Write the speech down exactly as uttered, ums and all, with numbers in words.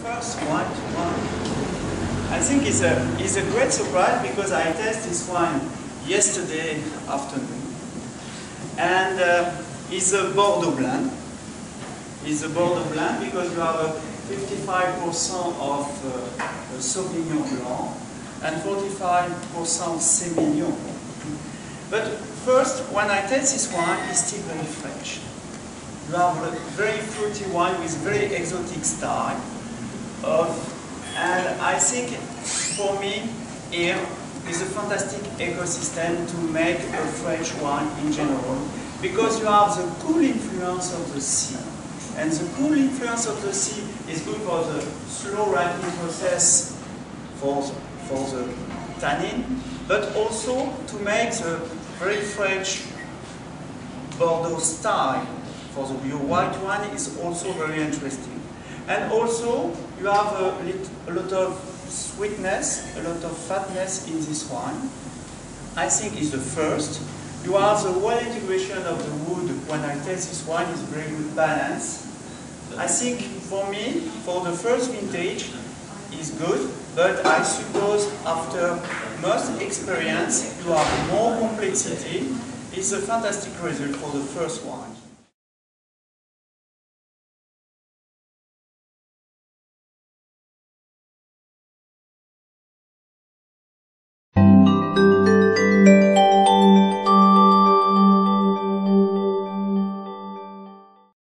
first white wine. I think it's a, it's a great surprise because I tasted this wine yesterday afternoon. And uh, it's a Bordeaux blend. It's a Bordeaux blend because you have a fifty-five percent of uh, sauvignon blanc and forty-five percent semillon. But first, when I taste this wine, it's still very fresh. You have a very fruity wine with very exotic style. Of, and I think for me, here is a fantastic ecosystem to make a French wine in general, because you have the cool influence of the sea. And the cool influence of the sea is good for the slow ripening process for the, for the tannin, but also to make the very French Bordeaux-style for the pure white wine is also very interesting. And also, you have a, lit, a lot of sweetness, a lot of fatness in this wine. I think it's the first. You have the well integration of the wood. When I taste this wine, it's very good balance. I think for me, for the first vintage, is good, but I suppose after most experience, you have more complexity. It's a fantastic result for the first wine.